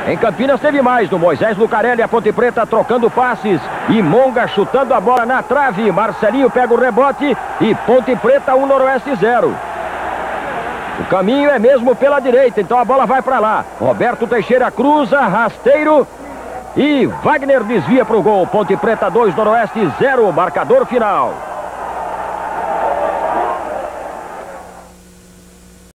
Em Campinas teve mais, do Moisés Lucarelli, a Ponte Preta trocando passes e Monga chutando a bola na trave. Marcelinho pega o rebote e Ponte Preta 1, Noroeste 0. O caminho é mesmo pela direita, então a bola vai para lá. Roberto Teixeira cruza, rasteiro e Wagner desvia para o gol. Ponte Preta 2, Noroeste 0, marcador final.